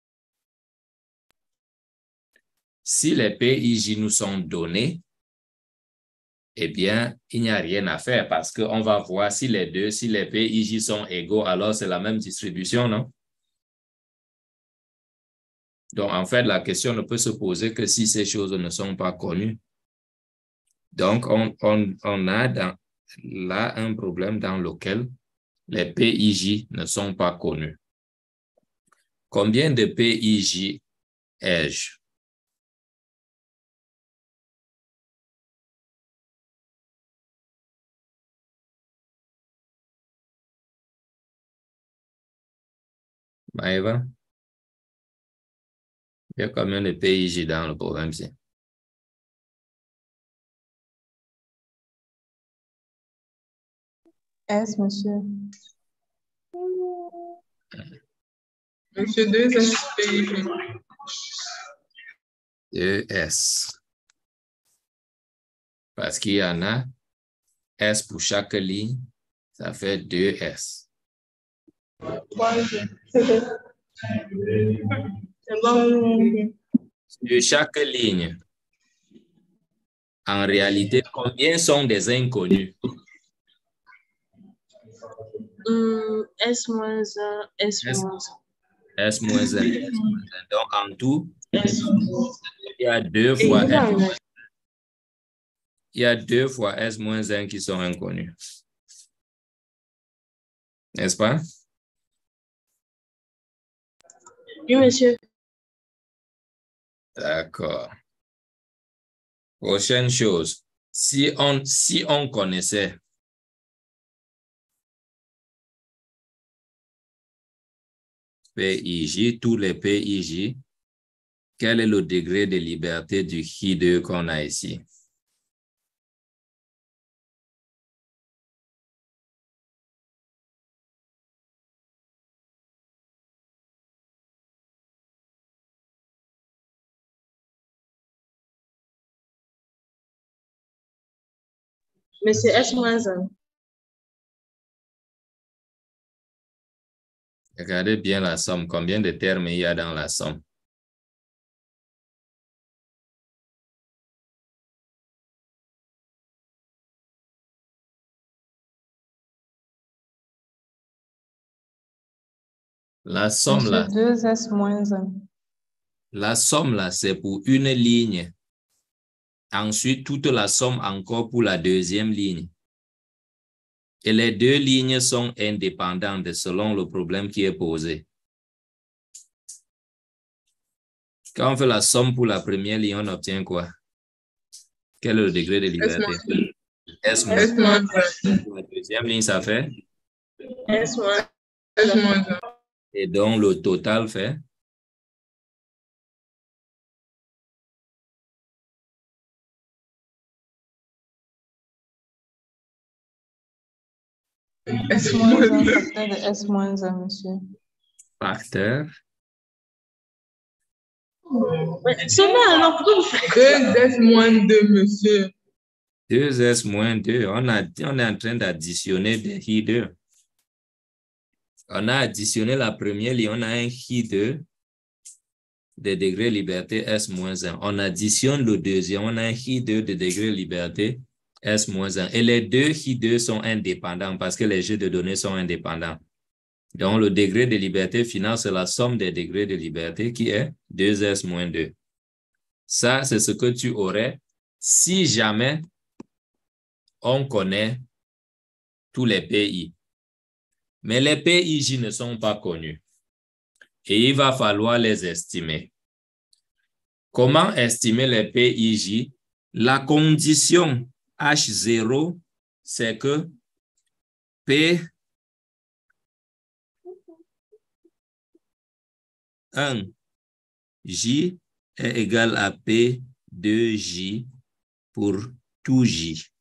Si les P I J nous sont donnés, eh bien, il n'y a rien à faire parce qu'on va voir si les deux, si les P I J sont égaux, alors c'est la même distribution, non? Donc, en fait, la question ne peut se poser que si ces choses ne sont pas connues. Donc, on, on, on a dans, là un problème dans lequel les P I J ne sont pas connus. Combien de P I J ai-je? Maëva? Il y a combien de P I J dans le problème-ci? S, monsieur. Monsieur, deux S P I J. deux S. Parce qu'il y en a S pour chaque ligne, ça fait deux S. De chaque ligne, en réalité, combien sont des inconnus? Hum, S moins un, S S, moins S moins un, S moins un. Donc, en tout, un, S moins il y a deux un. Et fois il S. va une- Il y a deux fois S moins un qui sont inconnus. N'est-ce pas? Oui, monsieur. D'accord. Prochaine chose. Si on, si on connaissait P I J, tous les P I J, quel est le degré de liberté du J deux qu'on a ici? Mais c'est S moins un. Regardez bien la somme. Combien de termes il y a dans la somme? La somme Monsieur, là, deux S moins un. la somme là, c'est pour une ligne. Ensuite, toute la somme encore pour la deuxième ligne. Et les deux lignes sont indépendantes selon le problème qui est posé. Quand on fait la somme pour la première ligne, on obtient quoi? Quel est le degré de liberté? S moins S moins un. pour la deuxième ligne, ça fait? S moins S moins un. Et donc, le total fait? S Moins moins un un. facteur de S moins un, monsieur. Facteur. Seulement, alors, pourquoi vous faites deux S moins deux, monsieur. deux S moins deux. On, a, on est en train d'additionner des J deux. On a additionné la première ligne, on a un J deux de degré liberté S moins un. On additionne le deuxième, on a un J deux de degré liberté S moins un. Et les deux J deux sont indépendants parce que les jeux de données sont indépendants. Donc, le degré de liberté final, c'est la somme des degrés de liberté qui est deux S moins deux. Ça, c'est ce que tu aurais si jamais on connaît tous les P I. Mais les P I J ne sont pas connus. Et il va falloir les estimer. Comment estimer les P I J? La condition H zéro, c'est que P un J est égal à P deux J pour tout J.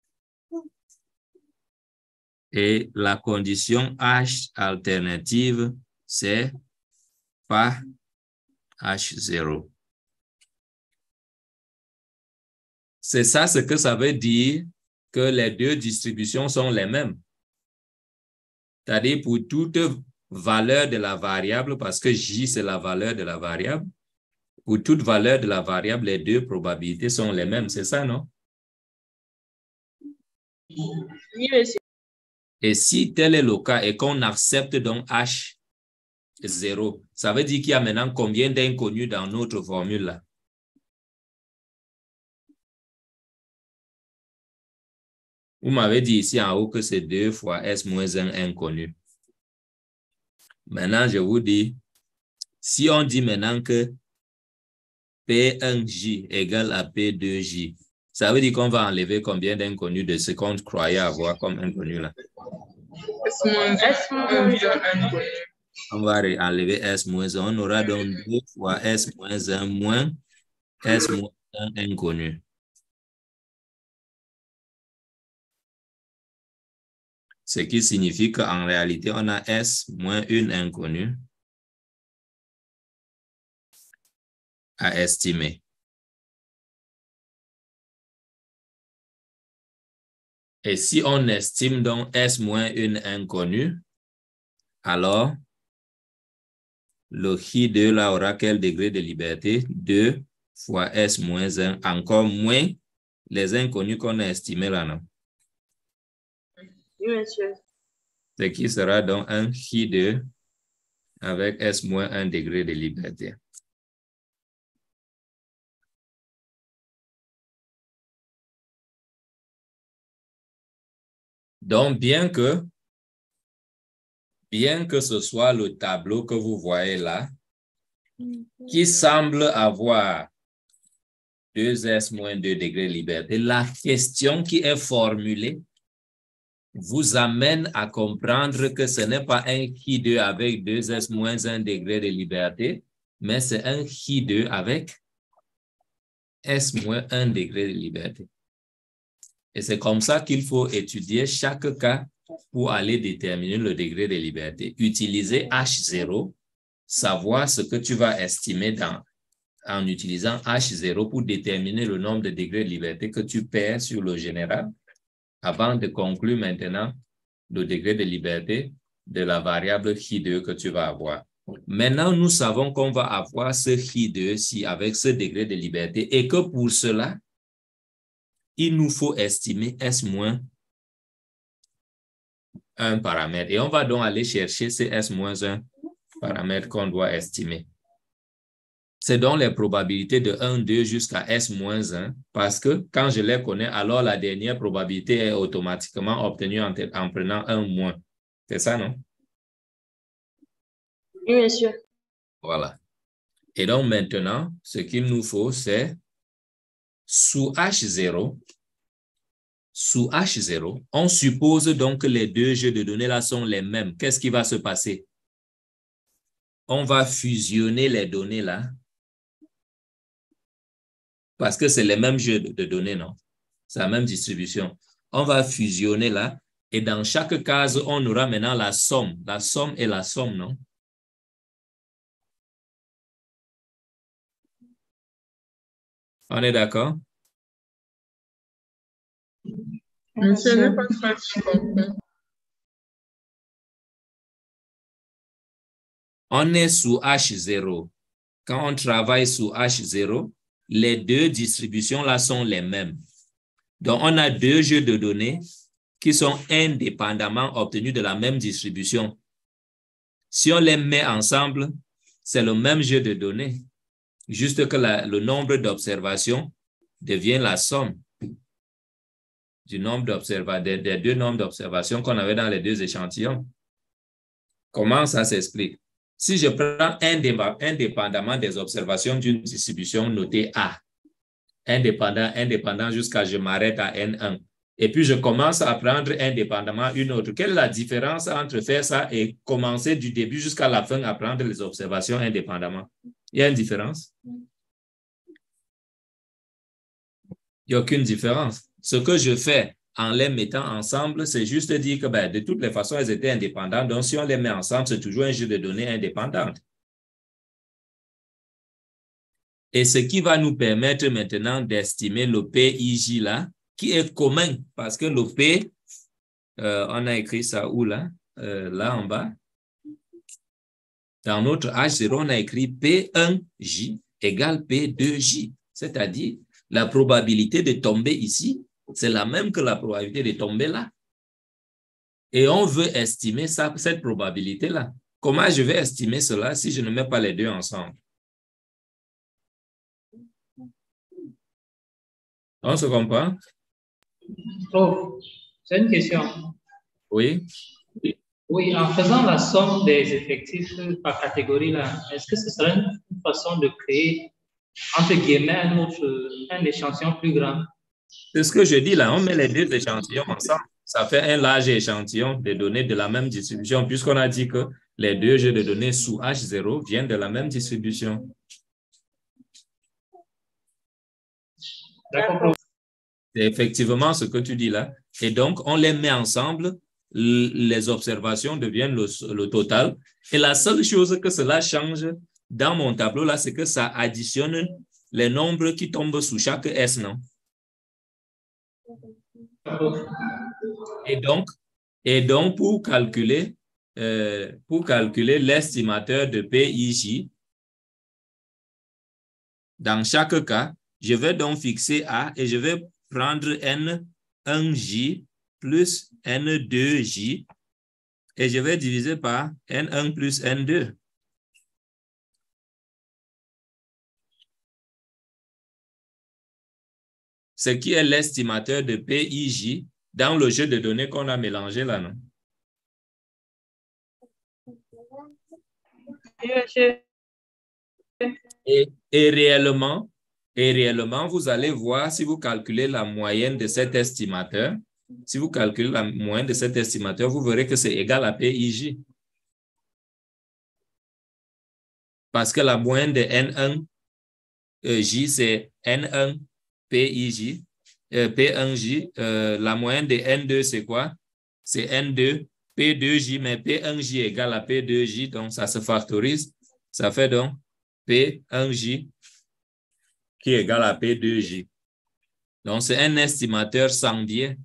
Et la condition H alternative, c'est pas H zéro. C'est ça ce que ça veut dire que les deux distributions sont les mêmes. C'est-à-dire pour toute valeur de la variable, parce que J, c'est la valeur de la variable, pour toute valeur de la variable, les deux probabilités sont les mêmes. C'est ça, non? Oui, monsieur. Et si tel est le cas et qu'on accepte donc H zéro, ça veut dire qu'il y a maintenant combien d'inconnus dans notre formule là? Vous m'avez dit ici en haut que c'est deux fois S moins un inconnu. Maintenant, je vous dis, si on dit maintenant que P un J égale à P deux J, ça veut dire qu'on va enlever combien d'inconnus de ce qu'on croyait avoir comme inconnu là? S moins S moins un. On va enlever S moins un. On aura donc deux fois S moins un moins S moins un inconnu. Ce qui signifie qu'en réalité, on a S moins une inconnue à estimer. Et si on estime donc S moins une inconnue, alors le J deux là aura quel degré de liberté? deux fois S moins un, encore moins les inconnus qu'on a estimés là, non? Oui, monsieur. Ce qui sera donc un J deux avec S moins un degré de liberté. Donc, bien que, bien que ce soit le tableau que vous voyez là, qui semble avoir deux S moins deux degrés de liberté, la question qui est formulée vous amène à comprendre que ce n'est pas un J deux avec deux S moins un degré de liberté, mais c'est un J deux avec S moins un degré de liberté. Et c'est comme ça qu'il faut étudier chaque cas pour aller déterminer le degré de liberté. Utiliser H zéro, savoir ce que tu vas estimer dans, en utilisant H zéro pour déterminer le nombre de degrés de liberté que tu perds sur le général, avant de conclure maintenant le degré de liberté de la variable J deux que tu vas avoir. Maintenant, nous savons qu'on va avoir ce J deux-ci avec ce degré de liberté et que pour cela, il nous faut estimer S moins un paramètre. Et on va donc aller chercher ces S moins un paramètres qu'on doit estimer. C'est donc les probabilités de un, deux jusqu'à S moins un, parce que quand je les connais, alors la dernière probabilité est automatiquement obtenue en, en prenant un moins. C'est ça, non? Oui, monsieur. Voilà. Et donc maintenant, ce qu'il nous faut, c'est sous H zéro, sous H zéro, on suppose donc que les deux jeux de données là sont les mêmes. Qu'est-ce qui va se passer? On va fusionner les données là, parce que c'est les mêmes jeux de données, non? C'est la même distribution. On va fusionner là, et dans chaque case, on aura maintenant la somme. La somme et la somme, non? On est d'accord? Monsieur, je n'ai pas très bien compris. On est sous H zéro. Quand on travaille sous H zéro, les deux distributions là sont les mêmes. Donc, on a deux jeux de données qui sont indépendamment obtenus de la même distribution. Si on les met ensemble, c'est le même jeu de données, juste que la, le nombre d'observations devient la somme du nombre d'observations, des, des deux nombres d'observations qu'on avait dans les deux échantillons. Comment ça s'explique? Si je prends indépendamment des observations d'une distribution notée A, indépendant, indépendant jusqu'à je m'arrête à N un, et puis je commence à prendre indépendamment une autre. Quelle est la différence entre faire ça et commencer du début jusqu'à la fin à prendre les observations indépendamment? Il y a une différence? Il n'y a aucune différence. Ce que je fais en les mettant ensemble, c'est juste dire que ben, de toutes les façons, elles étaient indépendantes. Donc, si on les met ensemble, c'est toujours un jeu de données indépendantes. Et ce qui va nous permettre maintenant d'estimer le P I J là, qui est commun, parce que le P, euh, on a écrit ça où là? Euh, là en bas. Dans notre H zéro, on a écrit P un J égale P deux J. C'est-à-dire, la probabilité de tomber ici, c'est la même que la probabilité de tomber là. Et on veut estimer ça, cette probabilité-là. Comment je vais estimer cela si je ne mets pas les deux ensemble? On se comprend? Oh, c'est une question. Oui. Oui, en faisant la somme des effectifs par catégorie, là, est-ce que ce serait une façon de créer, entre guillemets, un, autre, un échantillon plus grand? C'est ce que je dis là, on met les deux échantillons ensemble. Ça fait un large échantillon de données de la même distribution, puisqu'on a dit que les deux jeux de données sous H zéro viennent de la même distribution. D'accord. C'est effectivement ce que tu dis là. Et donc, on les met ensemble, les observations deviennent le, le total. Et la seule chose que cela change dans mon tableau là, c'est que ça additionne les nombres qui tombent sous chaque S, non? Et donc, et donc pour calculer, euh, pour calculer l'estimateur de P I J, dans chaque cas, je vais donc fixer A et je vais prendre N un J plus N deux J et je vais diviser par N un plus N deux. Ce qui est l'estimateur de P I J dans le jeu de données qu'on a mélangé là, non? Et, et, réellement, et réellement, vous allez voir si vous calculez la moyenne de cet estimateur. Si vous calculez la moyenne de cet estimateur, vous verrez que c'est égal à P I J. Parce que la moyenne de N un euh, J, c'est N un P I J. Euh, P un J, euh, la moyenne de N deux, c'est quoi? C'est N deux P deux J, mais P un J égale à P deux J, donc ça se factorise. Ça fait donc P un J qui est égal à P deux J. Donc, c'est un estimateur sans biais.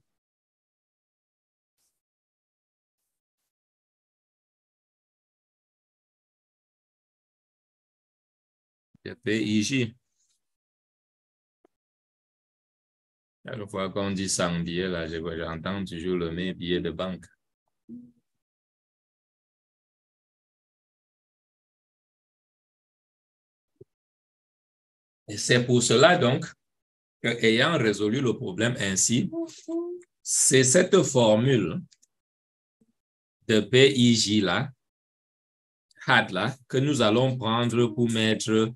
De P I J. Chaque fois qu'on dit sans biais, là, j'entends toujours le même billet de banque. Et c'est pour cela, donc, qu'ayant résolu le problème ainsi, c'est cette formule de P I J là, H A D là, que nous allons prendre pour mettre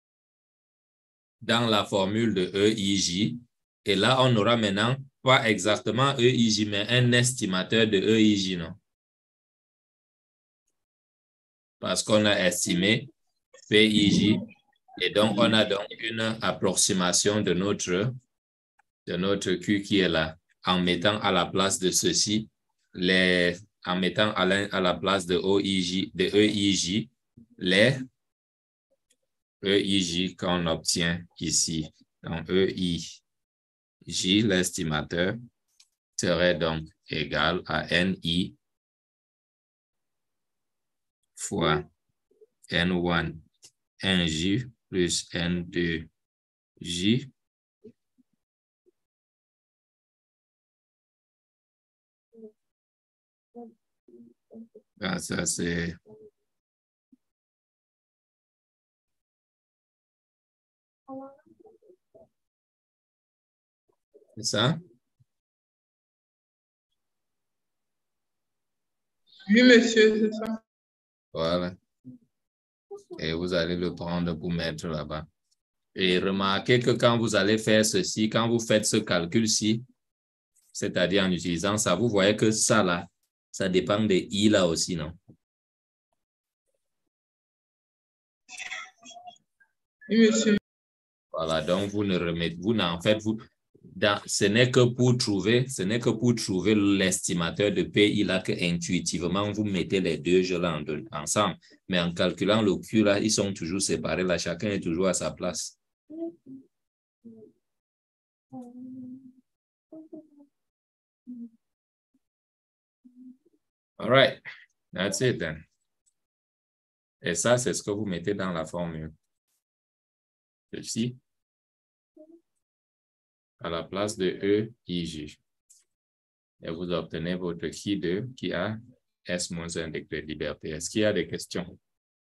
dans la formule de E I J. Et là, on aura maintenant pas exactement E I J, mais un estimateur de E I J, non? Parce qu'on a estimé P I J. Et donc, on a donc une approximation de notre, de notre Q qui est là, en mettant à la place de ceci, les, en mettant à la, à la place de, O I J, de E I J, les E I J qu'on obtient ici. Donc, E I J, l'estimateur, serait donc égal à N I fois N un N J plus N deux J ah, ça c'est c'est ça? Oui, monsieur, c'est ça. Voilà. Et vous allez le prendre pour mettre là-bas. Et remarquez que quand vous allez faire ceci, quand vous faites ce calcul-ci, c'est-à-dire en utilisant ça, vous voyez que ça là, ça dépend de I là aussi, non? Oui, monsieur. Voilà, donc vous ne remettez, vous n'en faites, vous, dans, ce n'est que pour trouver, ce n'est que pour trouver l'estimateur de P I là que intuitivement vous mettez les deux jeux là en, ensemble. Mais en calculant le Q là, ils sont toujours séparés là, chacun est toujours à sa place. All right, that's it then. Et ça, c'est ce que vous mettez dans la formule. Ceci, à la place de E I J. Et vous obtenez votre Q deux qui a S moins un degré de liberté. Est-ce qu'il y a des questions?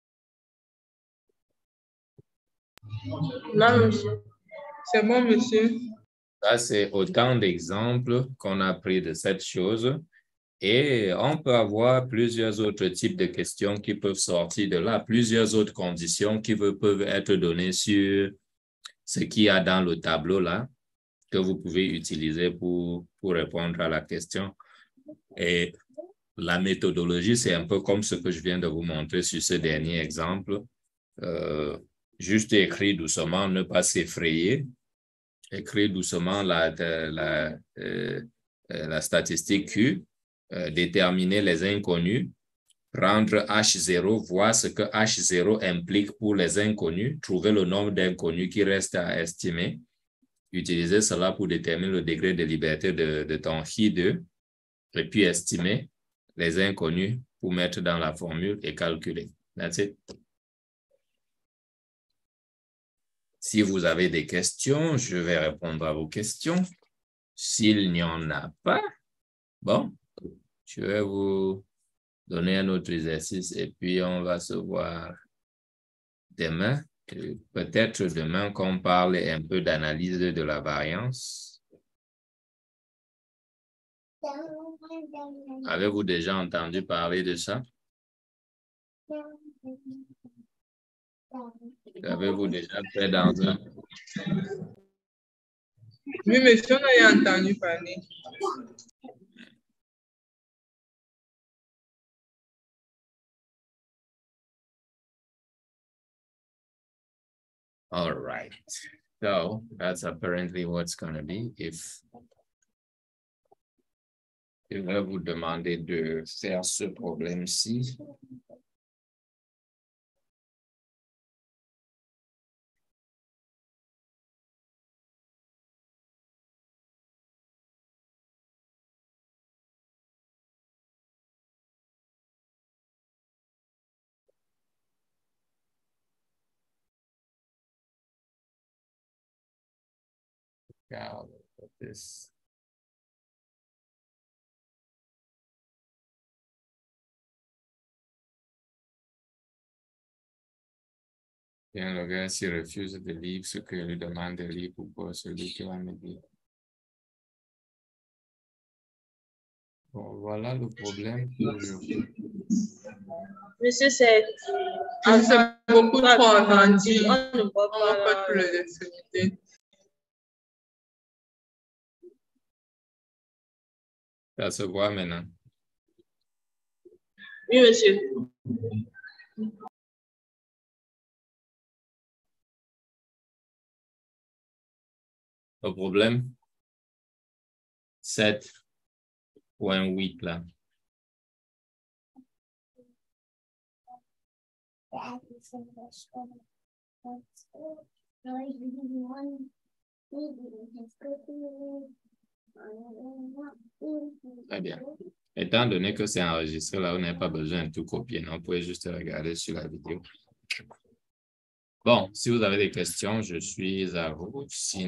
Non, monsieur. C'est bon, monsieur. Ça, c'est autant d'exemples qu'on a pris de cette chose. Et on peut avoir plusieurs autres types de questions qui peuvent sortir de là, plusieurs autres conditions qui peuvent être données sur ce qu'il y a dans le tableau là, que vous pouvez utiliser pour, pour répondre à la question. Et la méthodologie, c'est un peu comme ce que je viens de vous montrer sur ce dernier exemple. Euh, juste écrire doucement, ne pas s'effrayer. Écrire doucement la, la, euh, la statistique Q. Euh, déterminer les inconnus, prendre H zéro, voir ce que H zéro implique pour les inconnus, trouver le nombre d'inconnus qui reste à estimer, utiliser cela pour déterminer le degré de liberté de, de ton Q deux, et puis estimer les inconnus pour mettre dans la formule et calculer. That's it. Si vous avez des questions, je vais répondre à vos questions. S'il n'y en a pas, bon, je vais vous donner un autre exercice et puis on va se voir demain. Peut-être demain qu'on parle un peu d'analyse de la variance. Avez-vous déjà entendu parler de ça? Avez-vous déjà fait dans un... Oui, monsieur, on a entendu parler. All right. So that's apparently what's going to be. If je vais vous demander de faire ce problème-ci. Now, this. Bien, le gars, s'il refuse de lire ce que lui demande de lire, pourquoi celui qui va me dire. Bon, voilà le problème pour aujourd'hui. Monsieur, c'est C'est beaucoup trop entendu. On ne voit On va pas pas. tous les extrémités. Ça se voit maintenant. Oui, monsieur. Le problème, sept point huit là. Très bien. Étant donné que c'est enregistré là, on n'a pas besoin de tout copier, non? Vous pouvez juste regarder sur la vidéo. Bon, si vous avez des questions, je suis à vous. Sinon,